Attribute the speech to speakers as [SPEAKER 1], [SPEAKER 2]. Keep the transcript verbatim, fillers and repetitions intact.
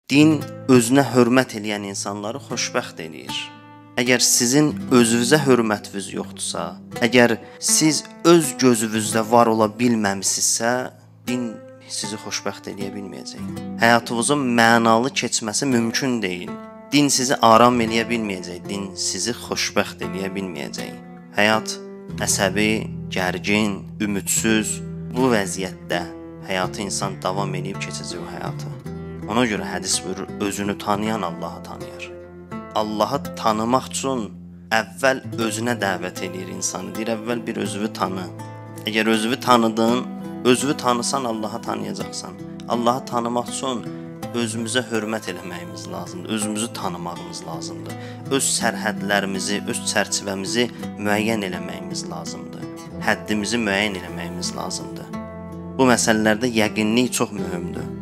[SPEAKER 1] Din özünə hörmət eləyən insanları xoşbəxt eləyir. Əgər sizin özünüzə hörmətiniz yoxdursa, əgər siz öz gözünüzdə var ola bilməmisinizsə, din sizi xoşbəxt eləyə bilməyəcək. Həyatınızın mənalı keçməsi mümkün deyil. Din sizi aram eləyə bilməyəcək, din sizi xoşbəxt eləyə bilməyəcək. Həyat əsəbi, gərgin, ümidsiz, bu vəziyyətdə həyatı insan davam edib keçəcək o həyatı. Ona görə hədis buyurur, özünü tanıyan Allahı tanıyır. Allahı tanımaq üçün əvvəl özünə dəvət edir insanı. Deyir, əvvəl bir özünü tanı. Əgər özünü tanıdın, özünü tanısan Allahı tanıyacaqsan. Allahı tanımaq üçün özümüzə hörmət eləməyimiz lazımdır. Özümüzü tanımağımız lazımdır. Öz sərhədlərimizi, öz çərçivəmizi müəyyən eləməyimiz lazımdır. Həddimizi müəyyən eləməyimiz lazımdır. Bu məsələlərdə yəqinlik çox mühümdür.